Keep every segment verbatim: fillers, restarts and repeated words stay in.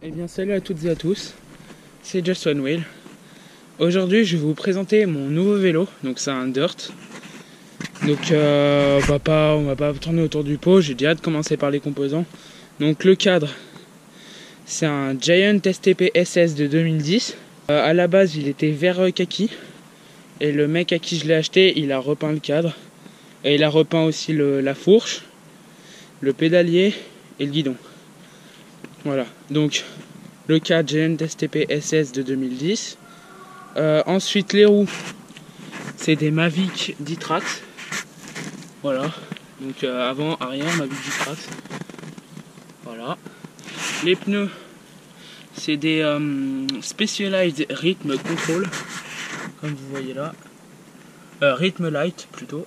Eh bien salut à toutes et à tous, c'est Just One Wheel. Aujourd'hui je vais vous présenter mon nouveau vélo, donc c'est un Dirt. Donc euh, on va pas, on va pas tourner autour du pot, j'ai déjà hâte de commencer par les composants. Donc le cadre, c'est un Giant S T P S S de deux mille dix. Euh, à la base il était vert kaki, et le mec à qui je l'ai acheté il a repeint le cadre. Et il a repeint aussi le, la fourche, le pédalier et le guidon. Voilà, donc le cadre Giant S T P S S de deux mille dix. Euh, ensuite les roues, c'est des Mavic D-Trax. Voilà, donc euh, avant, arrière, Mavic D-Trax. Voilà. Les pneus, c'est des euh, Specialized Rhythm Control, comme vous voyez là. Euh, Rhythm Light plutôt.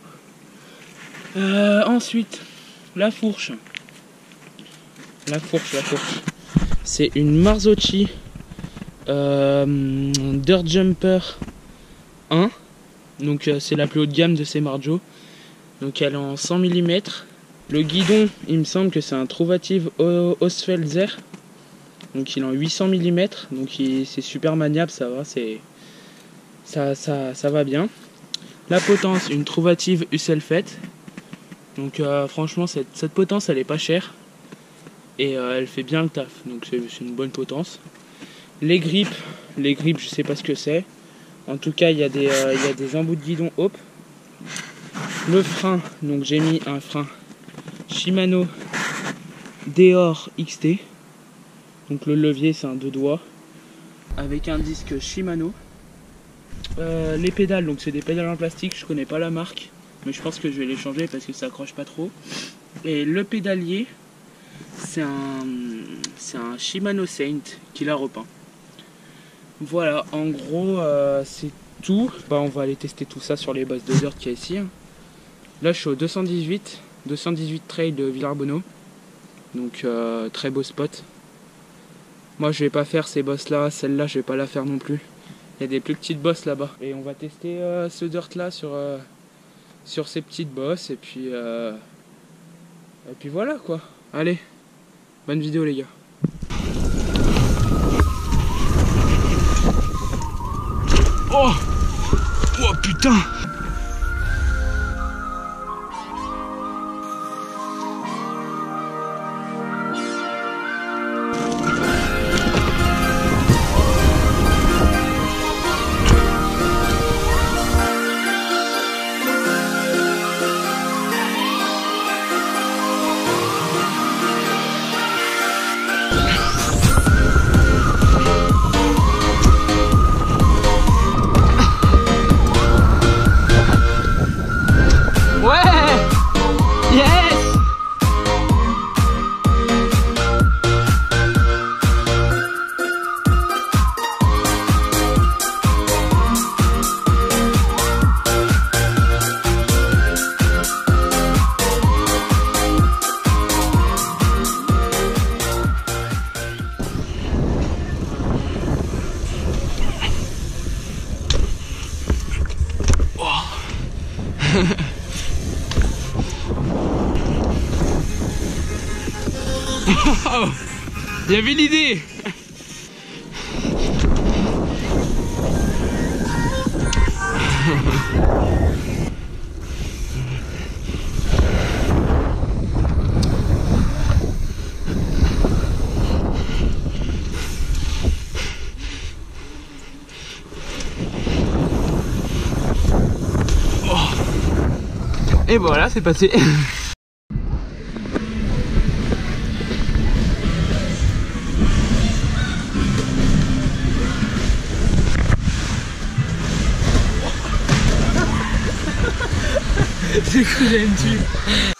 Euh, ensuite, la fourche. La fourche, la fourche. C'est une Marzocchi euh, Dirt Jumper un. Donc euh, c'est la plus haut de gamme de ces Marjo. Donc elle est en cent millimètres. Le guidon, il me semble que c'est un Trouvative Osfelzer. Donc il est en huit cents millimètres. Donc c'est super maniable, ça va, c'est ça, ça, ça va bien. La potence, une Trouvative Usselfet. Donc euh, franchement cette, cette potence elle est pas chère. Et euh, elle fait bien le taf, donc c'est une bonne potence. Les grippes, les grippes je sais pas ce que c'est. En tout cas il y a des, euh, il y a des embouts de guidon hop. Le frein, donc j'ai mis un frein Shimano Deore X T. Donc le levier c'est un deux doigts. Avec un disque Shimano. Euh, les pédales, donc c'est des pédales en plastique, je connais pas la marque. Mais je pense que je vais les changer parce que ça accroche pas trop. Et le pédalier, c'est un, c'est un Shimano Saint qui l'a repeint. Voilà, en gros, euh, c'est tout. Bah, on va aller tester tout ça sur les bosses de dirt qu'il y a ici. Là, je suis au deux cent dix-huit, deux cent dix-huit Trail de Villarbonneau. Donc, euh, très beau spot. Moi, je vais pas faire ces bosses là. Celle-là, je vais pas la faire non plus. Il y a des plus petites bosses là-bas. Et on va tester euh, ce dirt là sur, euh, sur ces petites bosses. Et puis, euh, et puis voilà quoi. Allez. Bonne vidéo les gars. Oh, oh putain. Oh, il y avait l'idée. Oh. Et voilà, c'est passé. J'ai cru que j'allais me tuer.